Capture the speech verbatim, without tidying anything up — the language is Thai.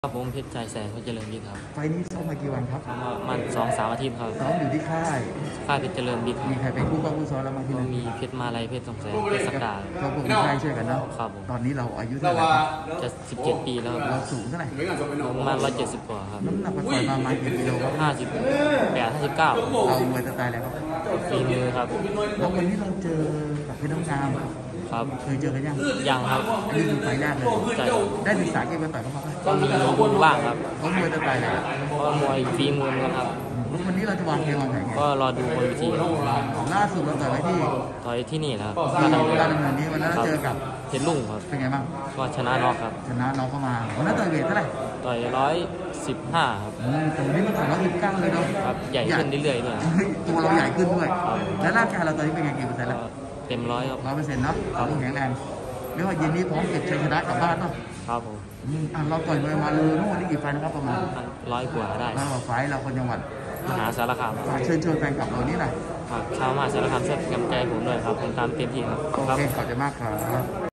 ครับผมเพชรใจแสงเพชรเจริญวิทย์ครับไฟล์นี้ซ้อมมากี่วันครับประมาณสองสามอาทิตย์ครับซ้อมอยู่ที่ค่ายค่ายเพชรเจริญวิทย์มีใครเป็นคู่ป้องคู่ซ้อมแล้วมาที่นั่นมีเพชรมาลัยเพชรสงแสงเพชรสกาก็พวกมีค่ายช่วยกันเนาะครับผมตอนนี้เราอายุเท่าไหร่ครับจะสิบเจ็ดปีแล้วเราสูงเท่าไหร่ประมาณร้อยเจ็ดสิบกว่าครับน้ำหนักปล่อยมาประมาณกี่กิโลครับห้าสิบแปดห้าสิบเก้าเรามวยสไตล์อะไรครับฝีมือครับแล้ววันนี้เราเจอกับเพชรน้ำงามครับเคยเจอกันยังยังครับอันนี้คือไฟล์แรกเลยได้ศึกษาเกมมาต่อยเขาบ้างไหมก็มีบุญบ้างครับเขามวยสไตล์อะไรเพราะมวยฝีมือครับวันนี้เราจะวางเกมวางแผนไงก็รอดูบนเวทีล่าสุดเราต่อยไว้ที่ต่อยที่นี่ครับการดำเนินนี้วันนั้นเราเจอกับเพชรลุงครับเป็นไงบ้างก็ชนะน็อกครับชนะน้องเข้ามาวันนั้นต่อยเวทเท่าไหร่ต่อยร้อยสิบห้าครับแต่วันนี้มันต่อยร้อยสิบเก้าเลยเนาะครับใหญ่ขึ้นเรื่อยๆด้วยตัวเราใหญ่ขึ้นด้วยแล้วร่างกายเราตอนนี้เป็นไงกี่เปอร์เซ็นต์แล้วเต็มร้อยครับร้อยเปอร์เซ็นต์เนาะเราแข็งแรงเรียกว่าเย็นนี้พร้อมเก็บชัยชนะกลับบ้านเนาะครับผมอ่ะเราต่อยมวยมาเลยทั้งหมดนี่กี่ไฟนะครับประมาณร้อยกว่าได้ร้อยกว่าไฟเราคนจังหวัดมหาสารคามฝากเชิญชวนแฟนคลับเรานี่หน่อยชาวมหาสารคามช่วยกำลังใจผมด้วยครับผมตามเต็มที่ครับโอเคขอบคุณมากครับ